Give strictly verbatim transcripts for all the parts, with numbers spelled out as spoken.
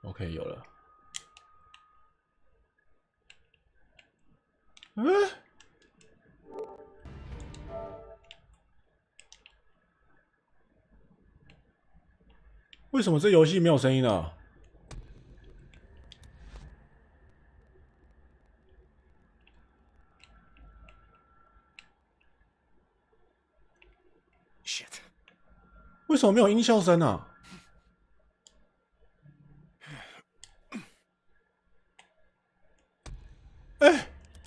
OK， 有了。嗯、为什么这游戏没有声音呢？ Shit！ 为什么没有音效声啊？哎、欸，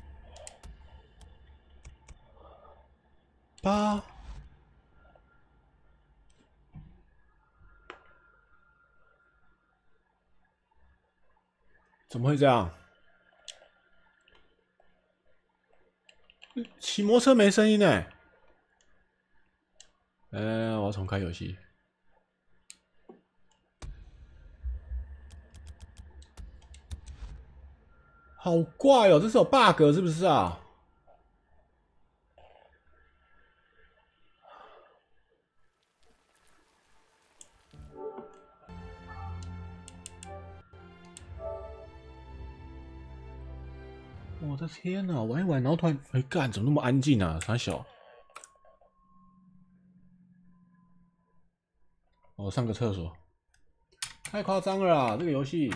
八，怎么会这样？骑摩托车没声音呢、欸？呃，我要重开游戏。好怪哦，这是有 bug 是不是啊？我的天哪！玩一玩，然后突然，哎干，怎么那么安静啊？傻小。我上个厕所。太夸张了啦，这个游戏。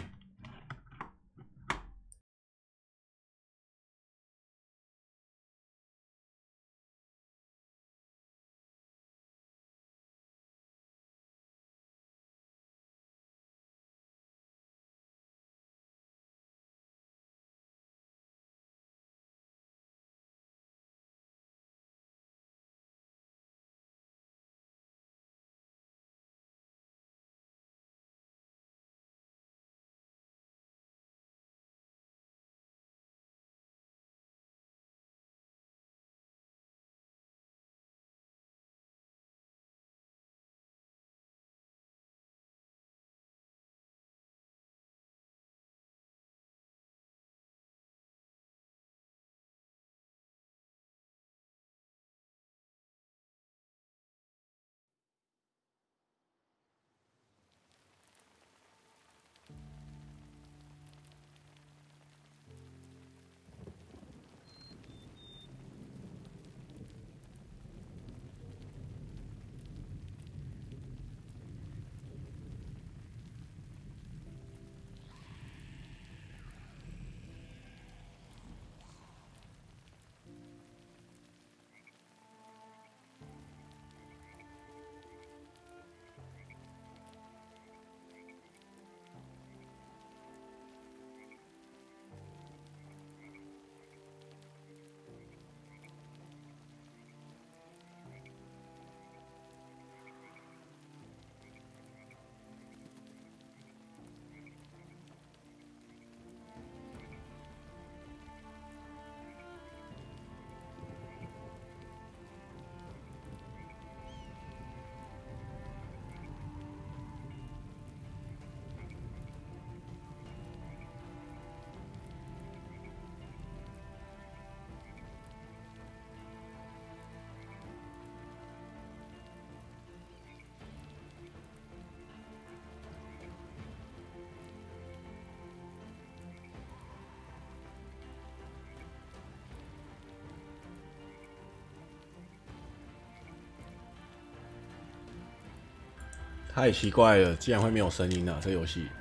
太奇怪了，竟然会没有声音啊！这游戏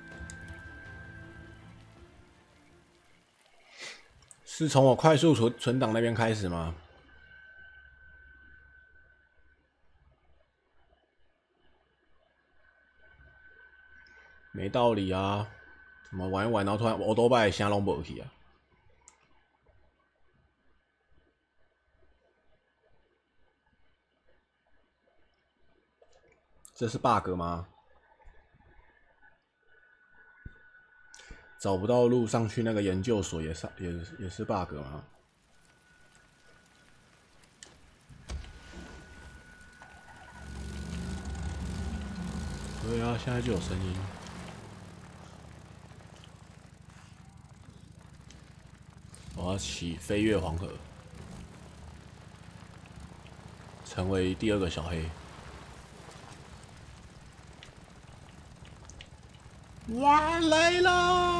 是从我快速存存档那边开始吗？没道理啊！怎么玩一玩，然后突然我都把声拢无去啊？这是 bug 吗？找不到路上去那个研究所也是也也是 bug 吗？对啊，现在就有声音。我要骑飞越黄河，成为第二个小黑。 哇，来了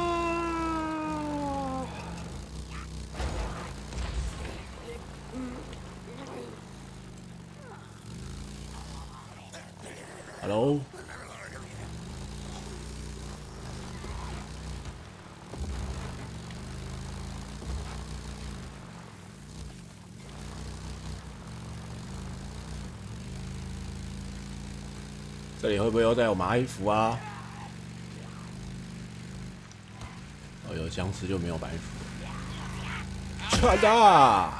！Hello。这里会不会又再有埋伏啊？哦，有僵尸就没有埋伏。去的！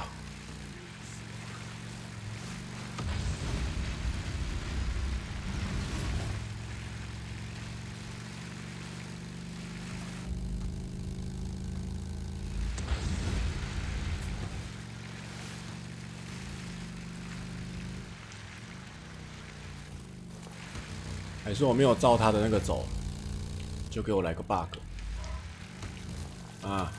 还是我没有照他的那个走，就给我来个 bug 啊！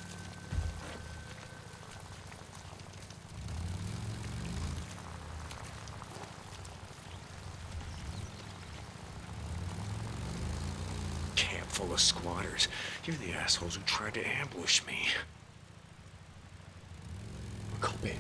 Camp full of squatters. You're the assholes who tried to ambush me. 靠背。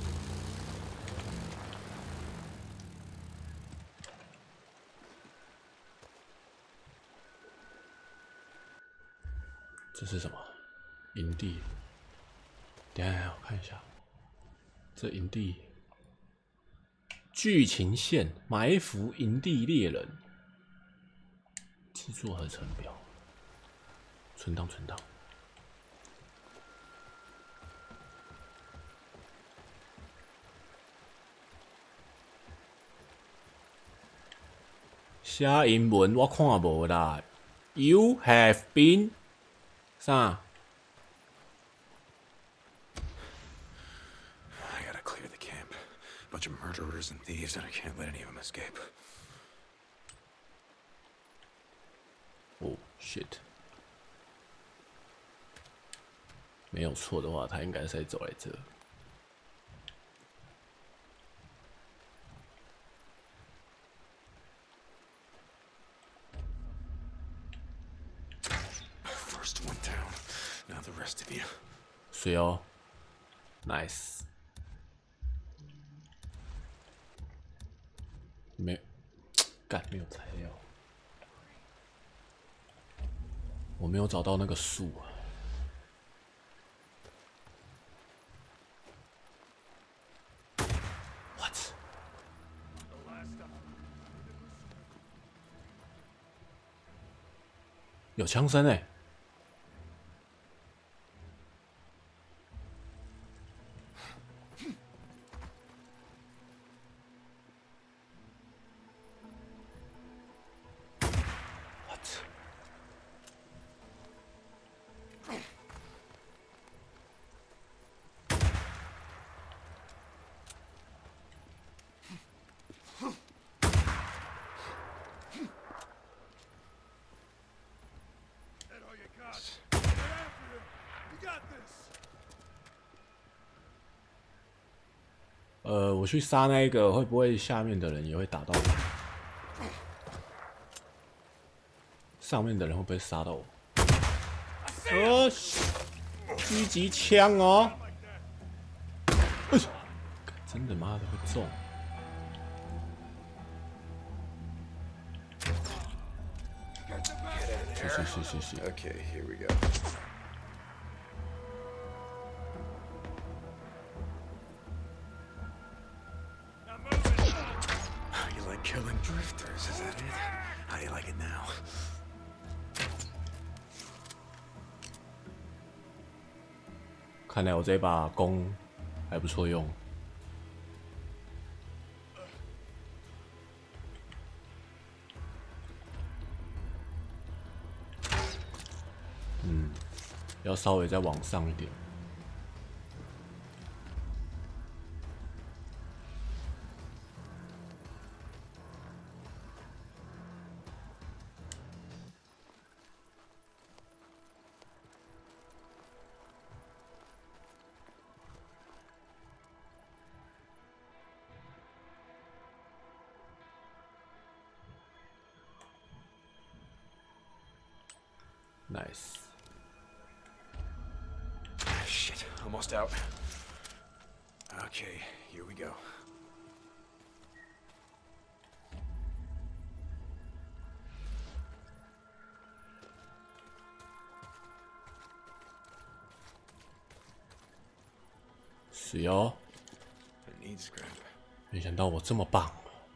这是什么？营地。等一下，我看一下。这营地。剧情线：埋伏营地猎人。制作合成表。存档，存档。写英文我看无啦。You have been 啥？ I gotta clear the camp. Bunch of murderers and thieves, and I can't let any of them escape. Oh shit！ 没有错的话，他应该是在走来这。 First one down. Now the rest of you. 水哦 ，nice。没，干没有材料，我没有找到那个树啊。 有枪声哎！我操！呃，我去杀那一个，会不会下面的人也会打到我？上面的人会不会杀到我？哦，狙击枪哦！哎，真的妈的会中！是是是是是。 Okay, here we go. You like killing drifters, is that it? How do you like it now? 看来我这把弓还不错用。嗯，要稍微再往上一点。 ，nice。 Shit, almost out. Okay, here we go. 是哦， It needs scrap. 没想到我这么棒。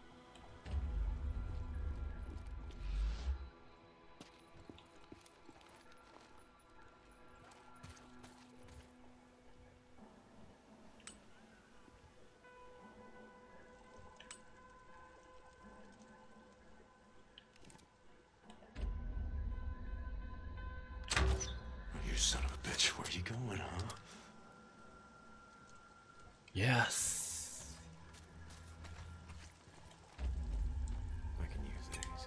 You son of a bitch, where are you going, huh? Yes. I can use these.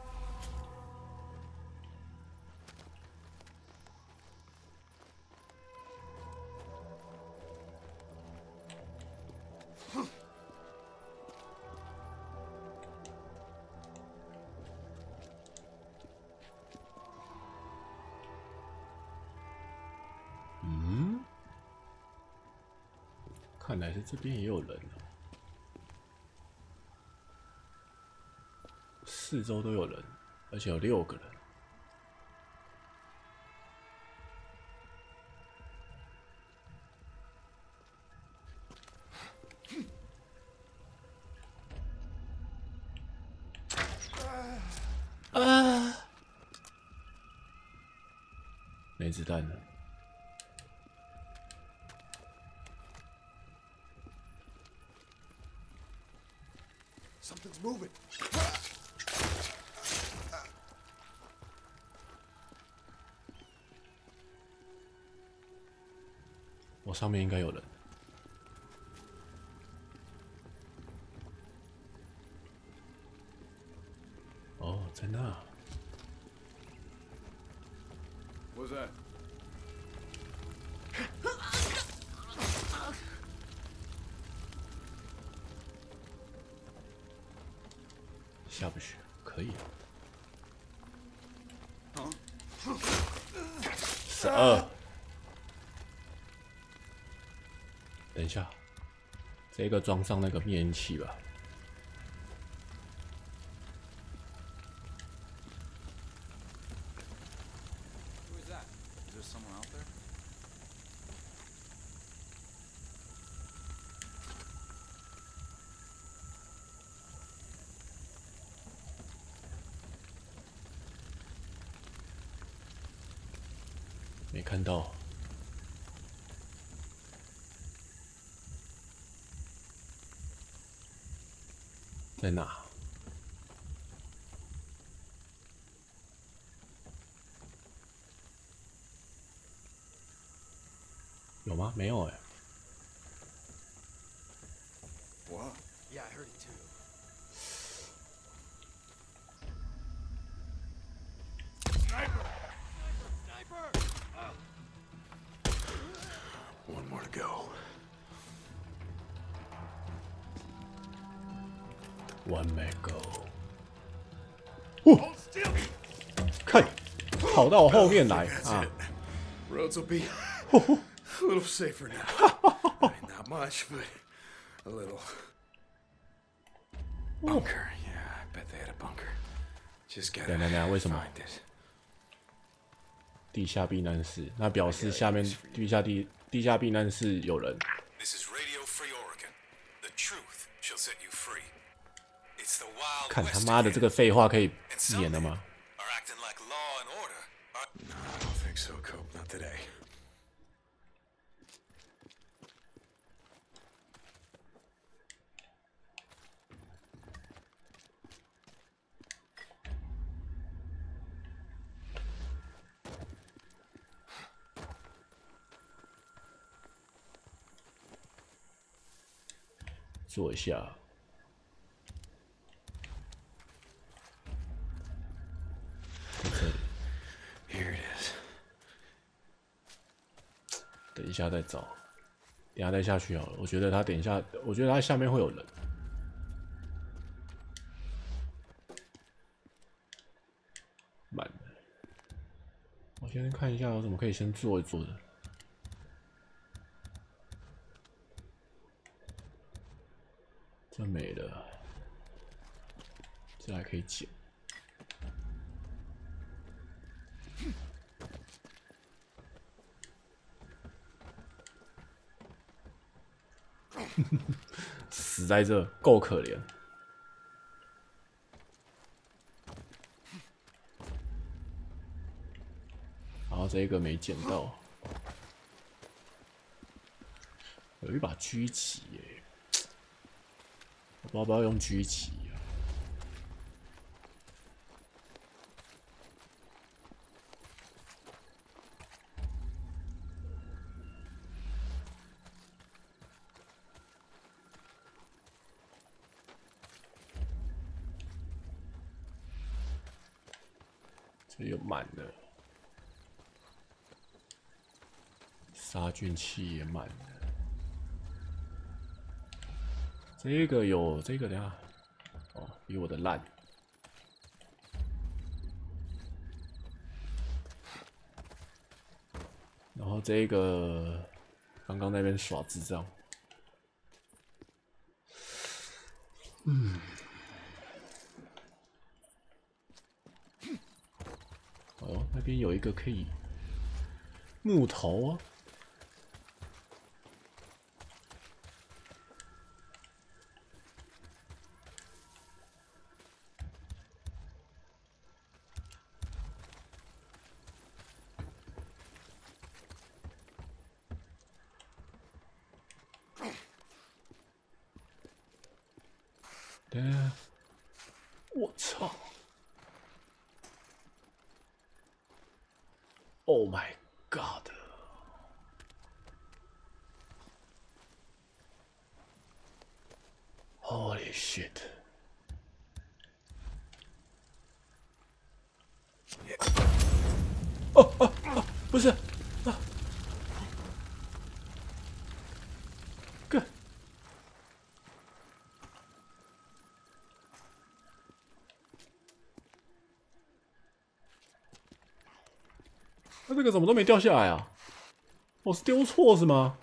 Hmm? 看来是这边也有人了，四周都有人，而且有六个人。啊！没子弹了。 Something's moving. 我上面应该有人。哦，在那。 What's that? 下不去，可以。十二。等一下，这个装上那个灭烟器吧。 没看到，在哪？有吗？没有哎、欸。 What? Yeah, I heard it too. Sniper! Sniper! One more to go. One may go. 哦，看，跑到我后面来啊 ！Roads will be a little safer now. Not much, but a little. Bunker. Yeah, I bet they had a bunker. Just gotta 等等等，为什么？ find it. 地下避难室，那表示下面地下地地下避难室有人。 This is Radio Free Oregon. The truth shall set you free. It's the wild 看他妈的这个废话可以免了吗？ Are acting like law and order. No, I don't think so, Cope. Not today. 坐一下。在这里。 Here it is. 等一下再找，等一下再下去好了。我觉得他等一下，我觉得他下面会有人。慢了。我先看一下有什么可以先做一做的。这没了，这还可以捡。死在这，够可怜。然后这个没捡到，有一把狙击耶，我不知道要不要用狙击啊。这里有满了，杀菌器也满了。这个有这个，等下哦，比我的烂。然后这个刚刚那边耍智障，嗯。哦，那边有一个可以木头啊。对，我操 ！Oh my god！ Holy shit！ 哦哦哦，不是啊！哥，那这个怎么都没掉下来啊？我是丢错是吗？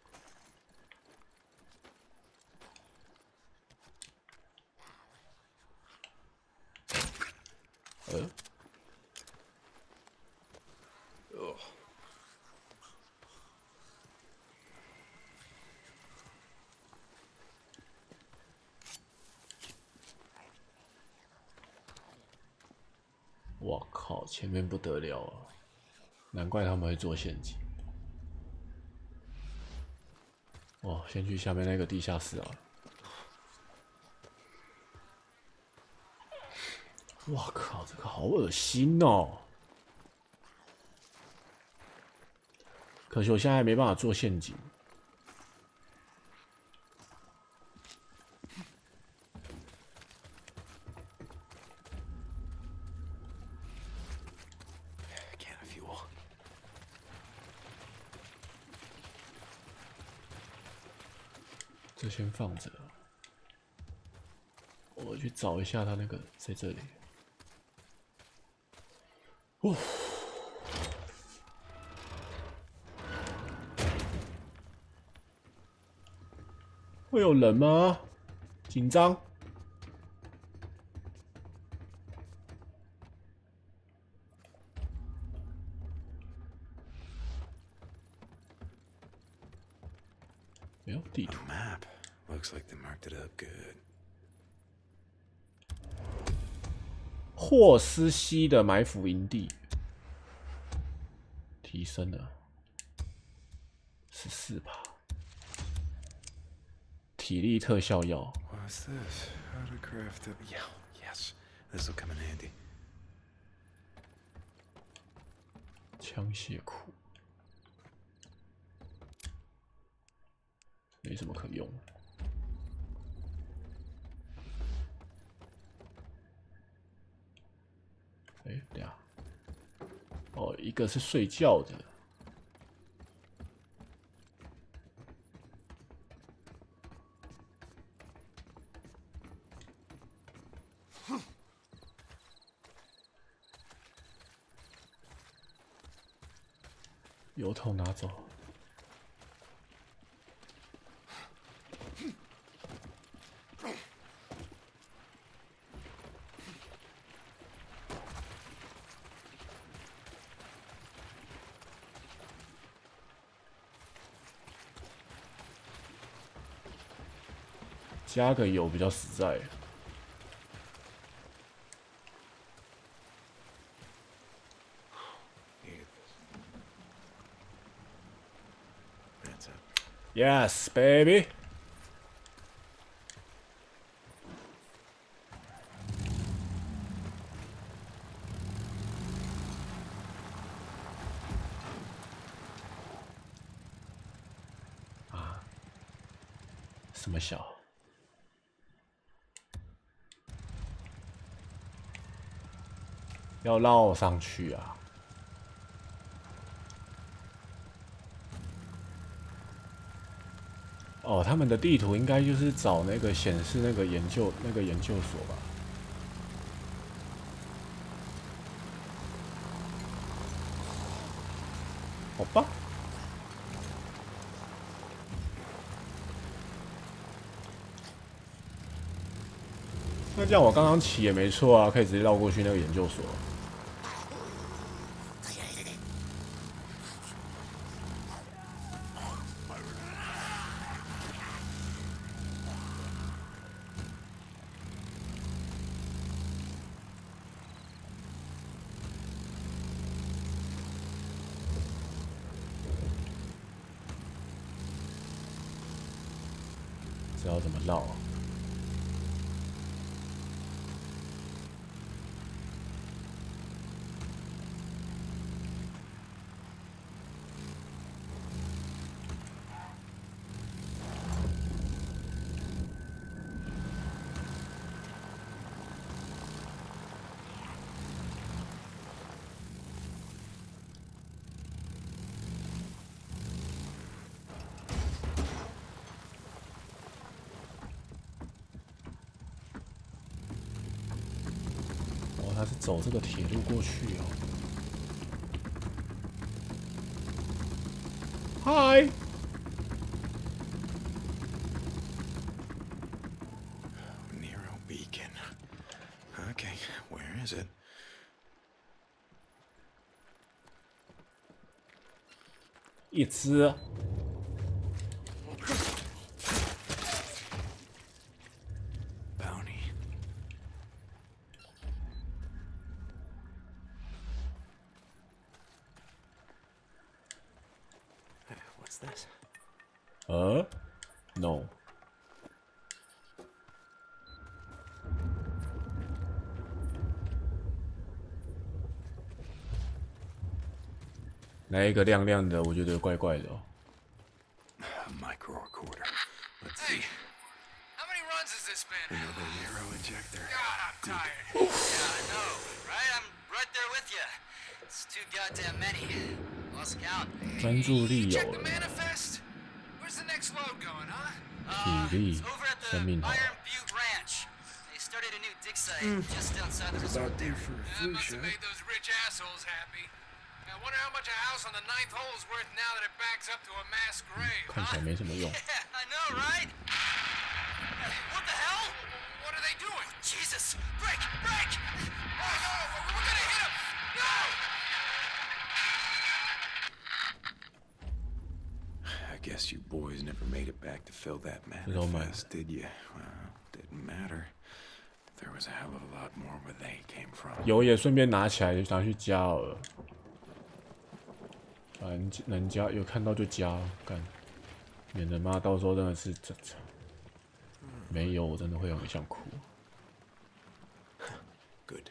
呃。我靠，前面不得了啊！难怪他们会做陷阱。哦，先去下面那个地下室啊！我靠，这个好恶心哦！可惜我现在没办法做陷阱。这先放着，我去找一下他那个在这里。哦，会有人吗？紧张。没有地图。 Looks like they marked it up good. 霍斯西的埋伏营地提升了十四趴，体力特效药。 What's this? How to craft a... Yeah, yes. This will come in handy. 枪械库没什么可用。哎、欸，等下，哦，一个是睡觉的。 油桶拿走。加个油比较实在。Yes, baby. 啊，什么小？要绕上去啊！哦，他们的地图应该就是找那个显示那个研究那个研究所吧？好吧。那这样我刚刚骑也没错啊，可以直接绕过去那个研究所。知道怎么绕？他是走这个铁路过去哦。嗨， Nero Beacon. Okay, where is it? 一只。 Bounty. What's this? 呃 ，no。那一个亮亮的，我觉得怪怪的哦。 A micro recorder. Let's see. Hey, how many runs has this been? Another Nero injector. God, I'm tired. Yeah, I know, right? I'm right there with you. It's too goddamn many. Lost count. 专注力有 Check the 了， manifest. Where's the next load going, huh? 体 Uh, 力 it's over at the 生命好。 Iron Butte Ranch. They started a new dig site just outside the It's resort about there. due for a That flu must shot. have made those rich assholes happy. I wonder how much a house on the ninth hole is worth now that it backs up to a mass grave, 看起 huh? 来没什么用。 Yeah, I know, right? What the hell? What are they doing? Jesus! Break! Break! Oh no! We're gonna hit them! No! I guess you boys never made it back to fill that all mine. manifest, did you? Well, didn't matter. There was a hell of a lot more where they came from. 油也顺便拿起来，拿去加好了。反正能加，有看到就加，干，免得妈到时候真的是这这没油，我真的会很想哭。 Good.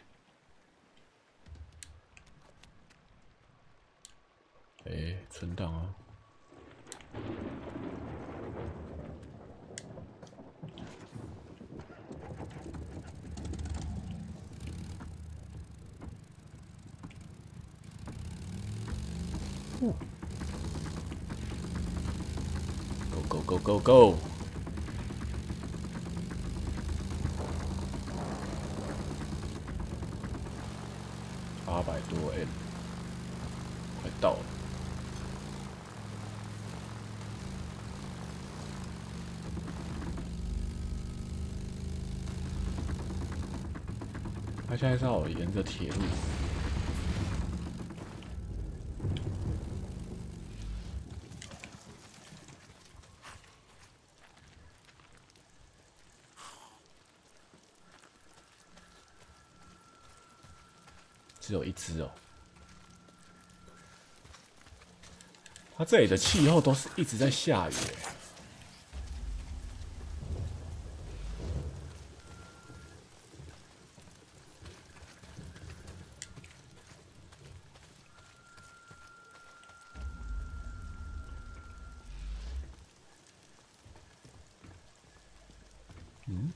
哎、欸，存档啊！Go go go go go！ 八百多 M， 快到了。 他现在是要沿着铁路。只有一只哦。它这里的气候都是一直在下雨欸。嗯。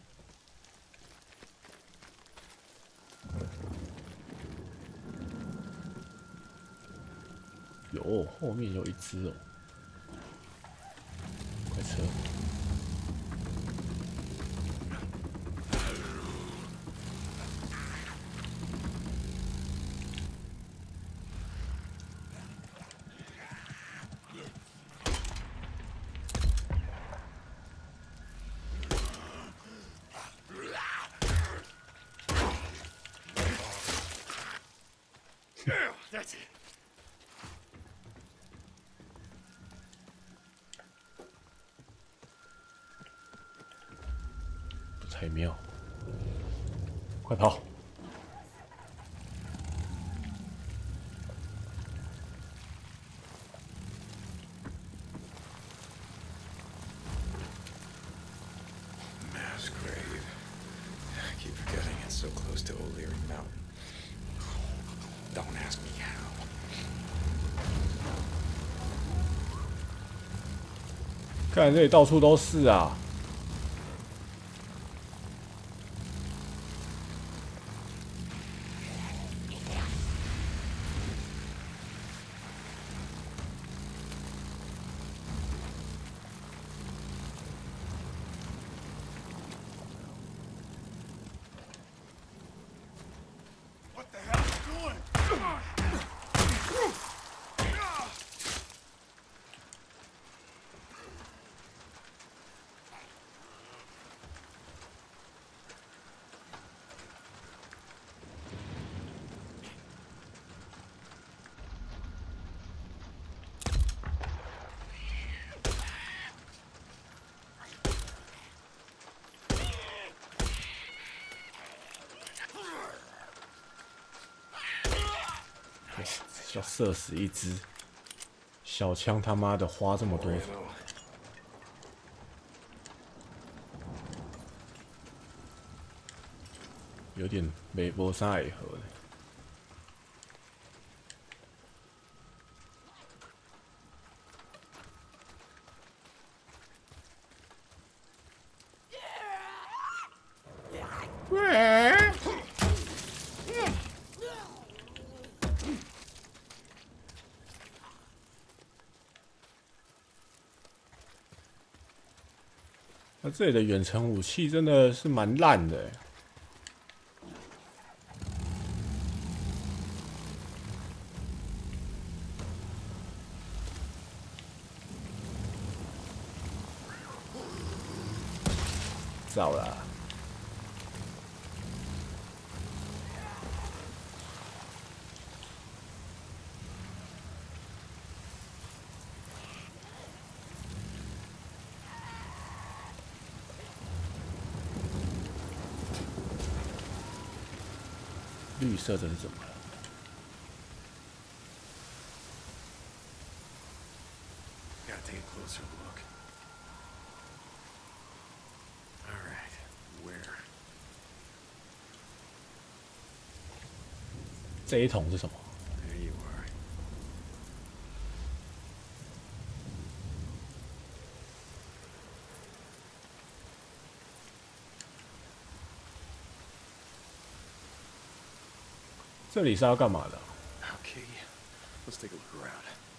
有，后面有一只哦，快撤！ That's it. 不太妙，快跑！ Mass grave. I keep forgetting it's so close to O'Leary Mountain. Don't ask me how. 看这里到处都是啊！ What the hell are you doing? 要射死一只小枪，他妈的花这么多，有点没无啥会好的。那这里的远程武器真的是蛮烂的欸。糟了。 绿色的是怎么了？ Gotta take a closer look. All right, where? 这一桶是什么？ There you are. 这里是要干嘛的？ Okay, let's take a look around.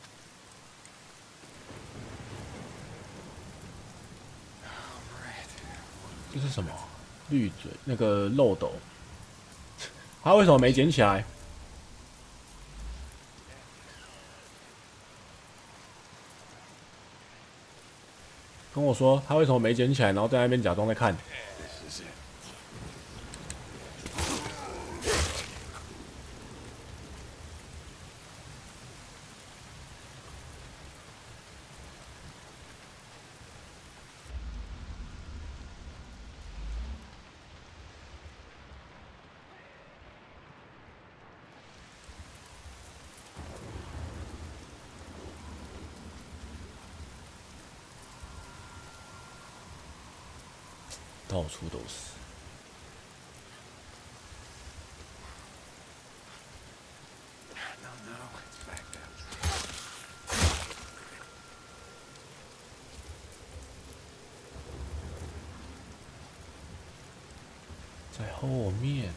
这是什么？绿嘴那个漏斗，他为什么没捡起来？跟我说他为什么没捡起来，然后在那边假装在看。 This is it. 到处都是。在后面。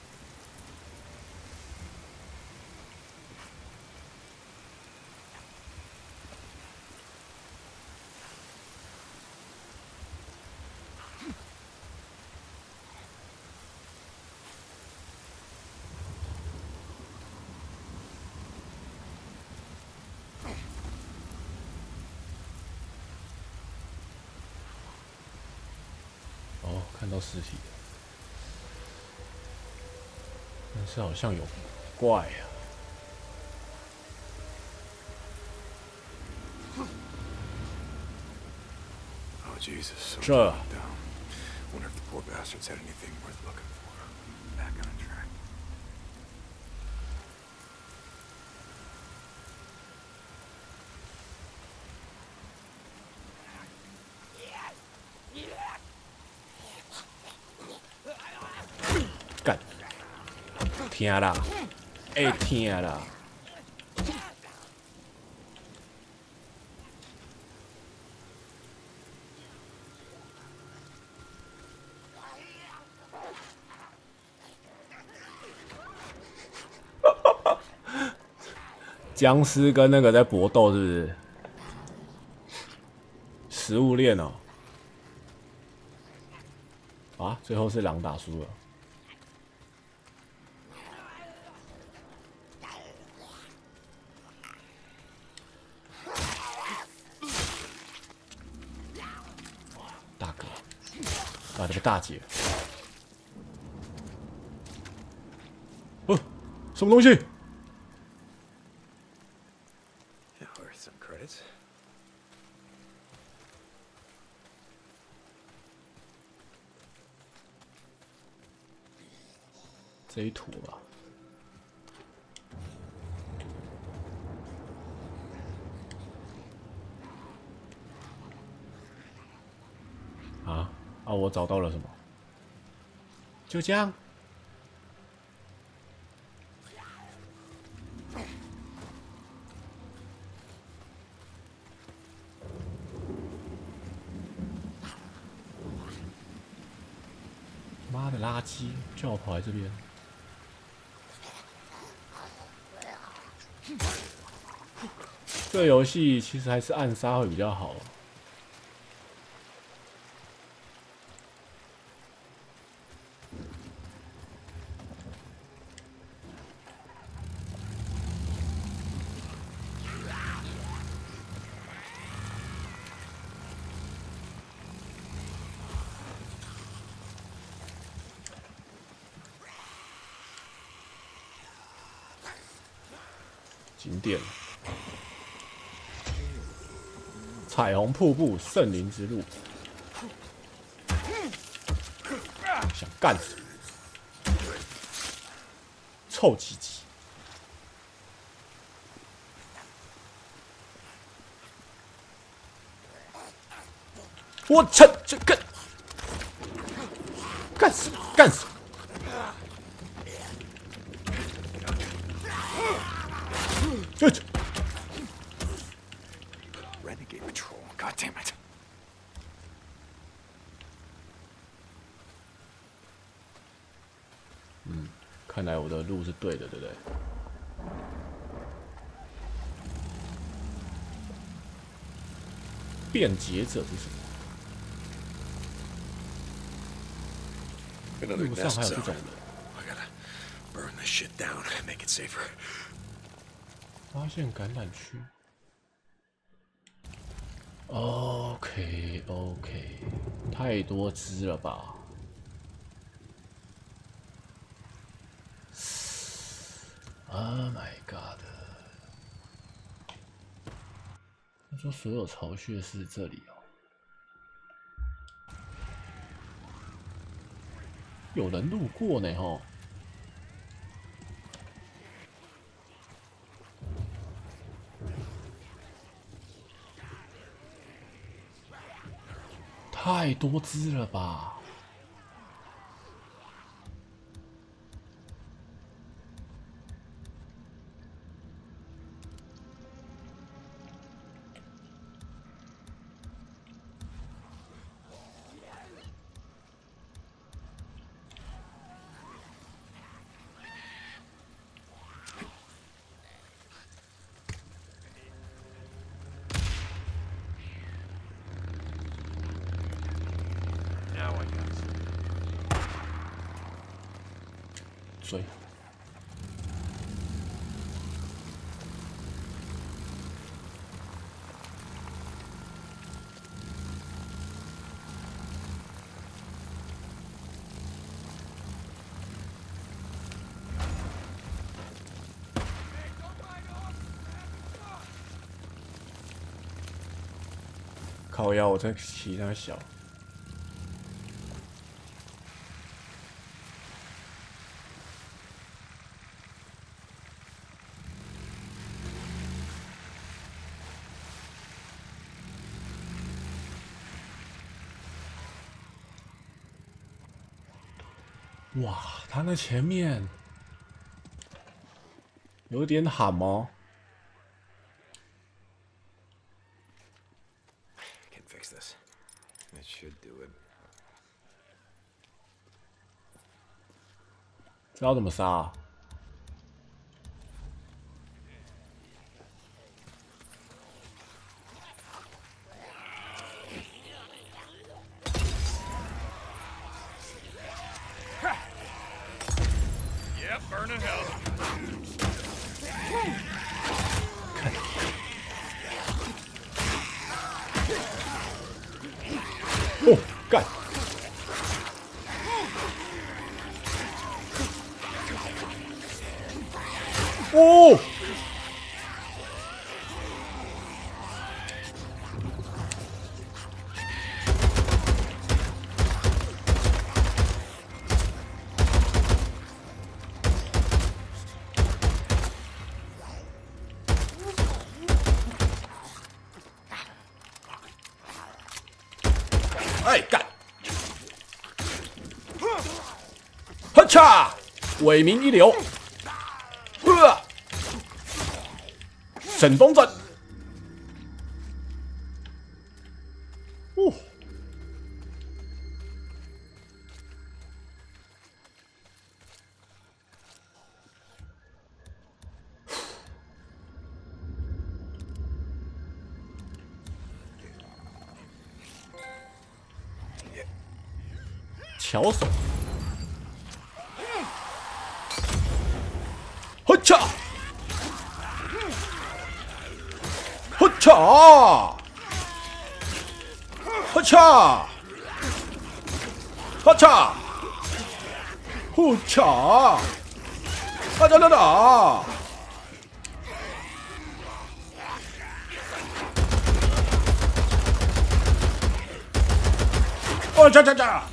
哦，看到尸体了。 但是好像有怪啊！ Oh Jesus! So 这 down. Wonder if the poor bastards had anything worth looking for. Back on track. God. 听啦，会听啦。僵尸跟那个在搏斗，是不是？食物链哦。啊，最后是狼打输了。 啊，这个大姐，哦，什么东西？ Yeah, worth some credits. 这一坨吧。啊啊！我找到了什么？就这样。妈的垃圾，叫我跑来这边。这个游戏其实还是暗杀会比较好。 景点，彩虹瀑布，圣灵之路。想干什么？臭鸡鸡！我操，这干干什么？干什么？ Renegade Patrol. God damn it. 嗯，看来我的路是对的，对不对？辩解者是什么？ Another 路上 nest 还有这 zone. 种人。 I gotta burn this shit down, make it safer. 发现橄榄区。OK OK， 太多只了吧 ？Oh my god！ 他说所有巢穴是这里哦。有人路过呢吼。 太多只了吧！ 水。靠腰，我在骑那小。哇，他那前面有点喊哦。 这要怎么杀啊？哦，干！哦！哎，干！呵嚓！伟民一流。呵！神风阵。哦。巧手。呵嚓！呵嚓！呵嚓！呵嚓！呼嚓！啊哒哒哒！哦嚓嚓嚓！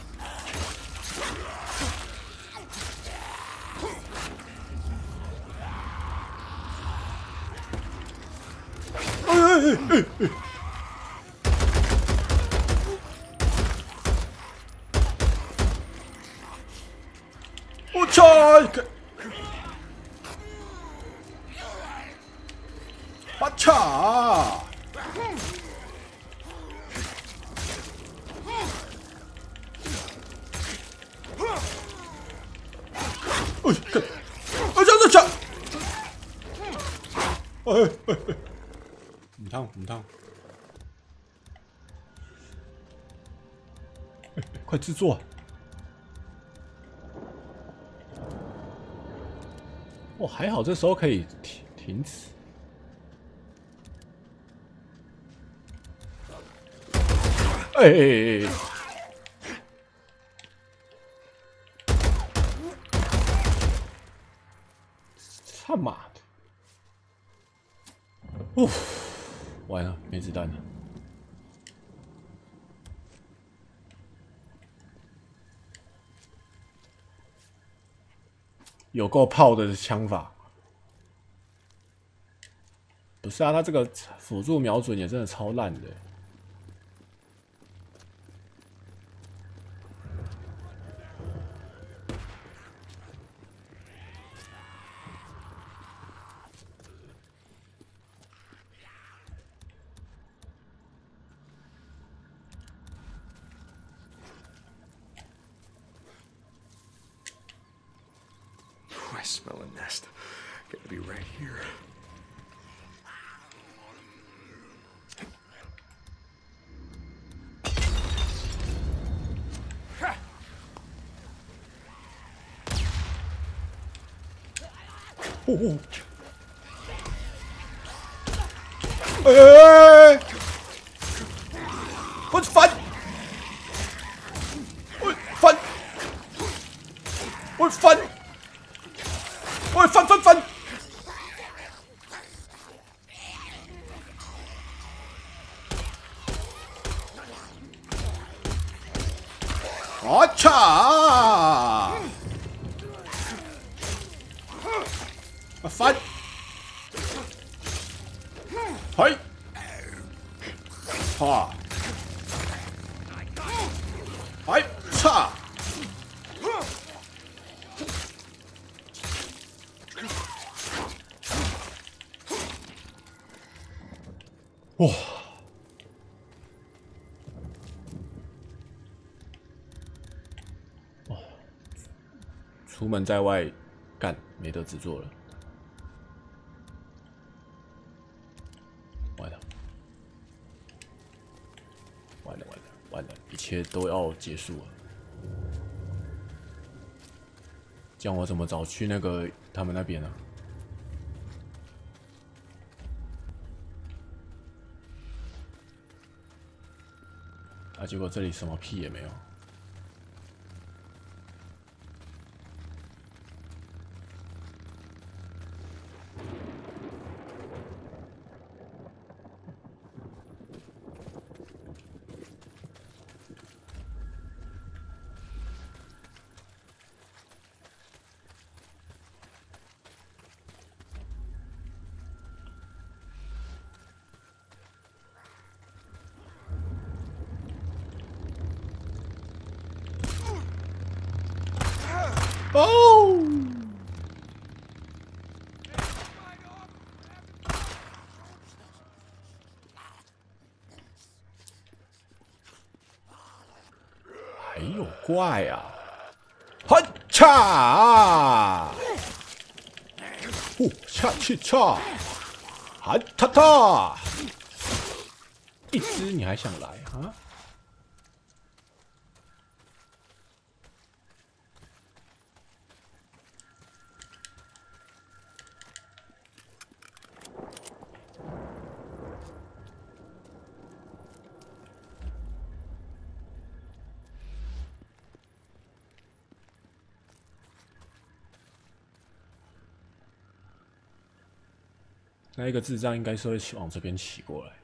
哎哎哎哎！我操！我操！哎，干！啊，这这这！哎哎哎！ 唔通唔通，欸、快制作！哦，还好这时候可以停停止。哎哎哎！他妈的！哦。 完了，没子弹了。有够炮的枪法。不是啊，他这个辅助瞄准也真的超烂的。 I smell a nest. Gotta be right here. 哦！哎哎哎！我翻！我翻！我翻！我翻翻翻！我操！我翻！嘿！哈！哎！操！哇！哦，出门在外，干没得制作了。完了，完了，完了，完了，一切都要结束了。这样我怎么找去那个他们那边呢？啊！结果这里什么屁也没有。哦！还有怪啊！哈嚓！呼恰去嚓！哈塔塔！一只你还想来啊？那一个智障应该是会往这边骑过来。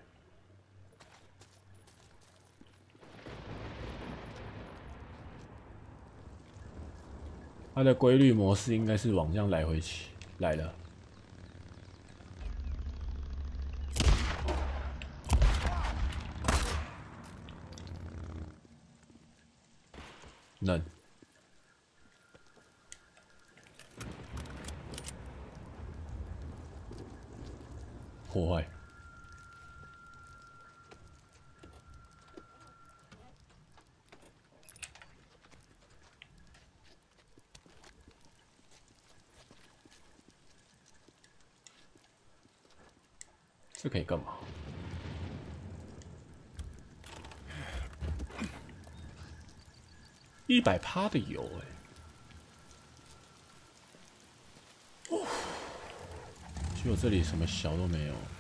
它的规律模式应该是往这样来回骑来了。能。破坏。这可以干嘛？一百趴的油哎、欸！哦，结果这里什么小都没有。